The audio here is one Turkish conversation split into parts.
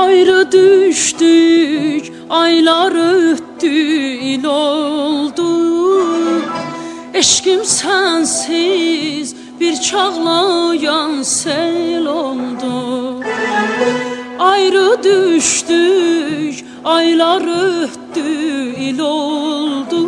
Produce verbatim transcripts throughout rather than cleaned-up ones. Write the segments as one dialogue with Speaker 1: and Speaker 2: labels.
Speaker 1: Ayrı düştük, aylar öttü, il oldu. Eşkim sensiz bir çağlayan sel oldu. Ayrı düştük, aylar öttü, il oldu.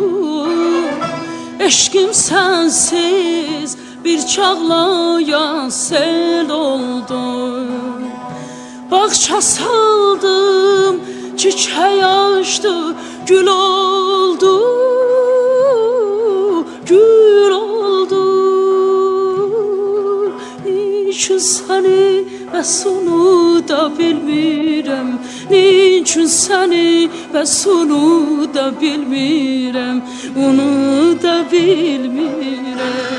Speaker 1: Eşkim sensiz bir çağlayan sel oldu. Bahçe saldım, çiçeği açtı, gül oldu, gül oldu. Niçin seni ve sonu da bilmirem, niçin seni ve sonu da bilmirem, onu da bilmirem.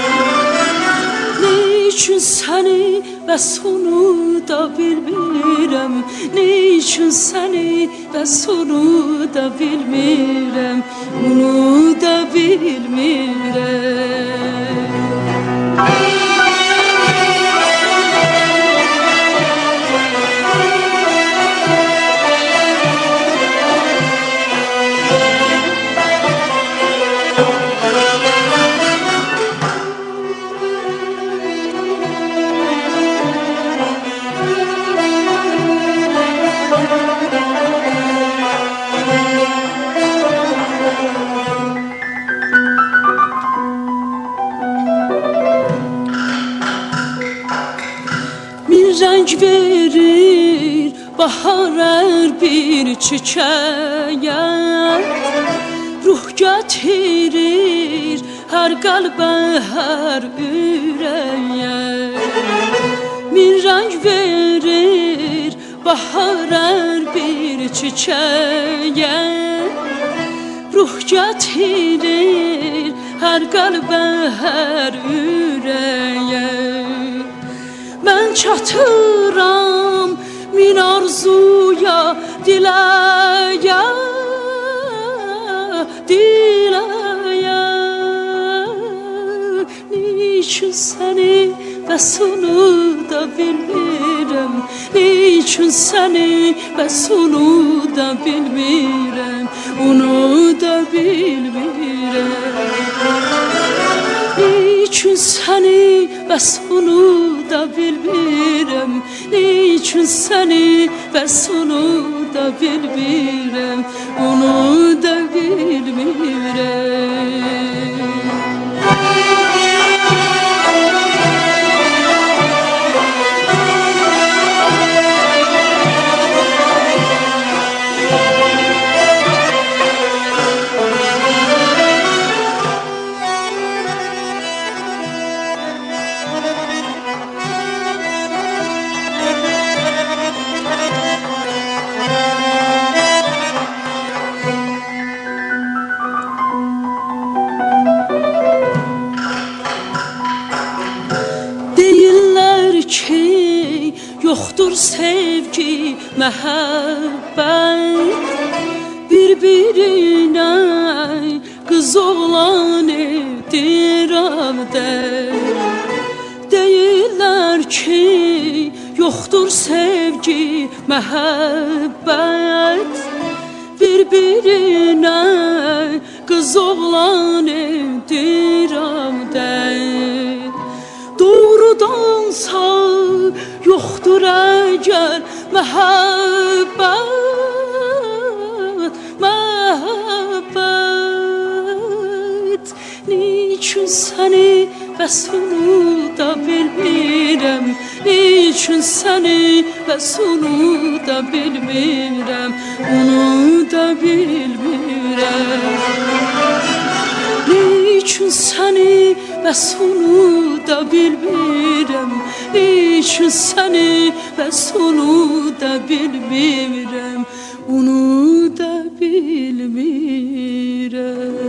Speaker 1: Niçin seni ve sonu da bilmirem, niçin seni ve sonu da bilmirem, onu da bilmirem. Renk verir bahar her bir çiçeğe, ruh getirir her kalbe her yüreğe. Bir renk verir bahar her bir çiçeğe, ruh getirir her kalbe her yüreğe. Ben çatıram min arzuya, dileğe, dileğe. Niçin seni ve sonu da bilmirem, niçin seni ve sonu da bilmirem, onu da bilmirem. Niçin seni ve sonu da bilmirem, niçin seni ve sonu da bilmirem, onu da bilmirem. Yoktur sevgi, məhəbbət, bir-birine kız oğlan edirəm də. Deyirlər ki, yoktur sevgi, məhəbbət, bir-birine kız oğlan edirəm də. Doğrudansa yoktur eğer məhəbbət, məhəbbət. Niçin seni ve sonu da bilmirem, niçin seni ve sonu da bilmirem, onu da bilmirem. Niçin seni ve sonu da bilmirem, niçin seni ve sonu da bilmirem, onu da bilmirem.